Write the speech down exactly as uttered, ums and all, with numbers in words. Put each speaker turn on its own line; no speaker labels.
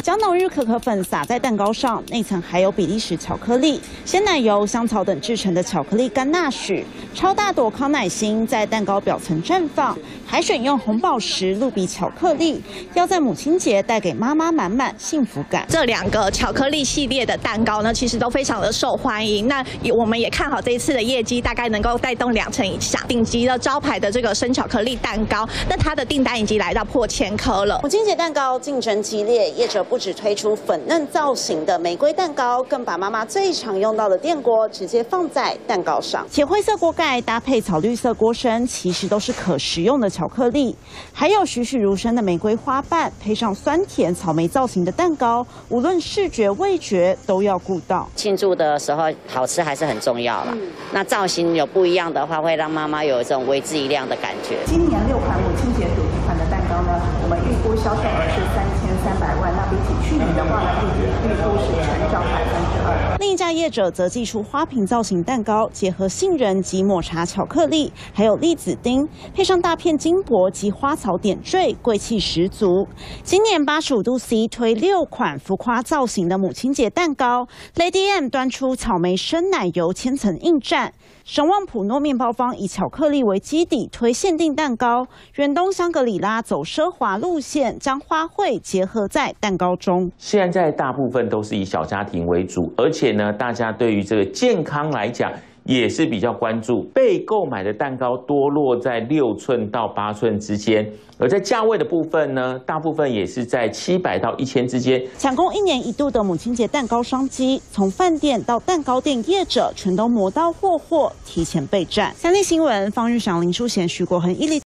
将浓郁可可粉撒在蛋糕上，内层还有比利时巧克力、鲜奶油、香草等制成的巧克力干纳许，超大朵康乃馨在蛋糕表层绽放，还选用红宝石、露比巧克力，要在母亲节带给妈妈满满幸福感。
这两个巧克力系列的蛋糕呢，其实都非常的受欢迎。那我们也看好这一次的业绩，大概能够带动两成以上。顶级的招牌的这个生巧克力蛋糕，那它的订单已经来到破千颗了。
母亲节蛋糕竞争激烈，业者不只推出粉嫩造型的玫瑰蛋糕，更把妈妈最常用到的电锅直接放在蛋糕上。且灰色锅盖搭配草绿色锅身，其实都是可食用的巧克力。还有栩栩如生的玫瑰花瓣，配上酸甜草莓造型的蛋糕，无论视觉味觉都要顾到。
庆祝的时候，好吃还是很重要啦。嗯、那造型有不一样的话，会让妈妈有一种为之一亮的感觉。
今年六款母亲节主题款的蛋糕呢，我们预估销售额是三千三百万，那比起去年的话呢，预预估是成长百分之二。
另一家业者则祭出花瓶造型蛋糕，结合杏仁及抹茶巧克力，还有栗子丁，配上大片金箔及花草点缀，贵气十足。今年八十五度 C 推六款浮夸造型的母亲节蛋糕 ，Lady M 端出草莓生奶油千层硬蘸。神旺普诺面包坊以巧克力为基底推限定蛋糕，远东香格里拉走奢华路线，将花卉结合在蛋糕中。
现在大部分都是以小家庭为主，而且呢，大家对于这个健康来讲也是比较关注。被购买的蛋糕多落在六寸到八寸之间，而在价位的部分呢，大部分也是在七百到一千之间。
抢攻一年一度的母亲节蛋糕商机，从饭店到蛋糕店业者，全都磨刀霍霍，提前备战。三立新闻，方玉祥、林淑贤、徐国恒、伊利。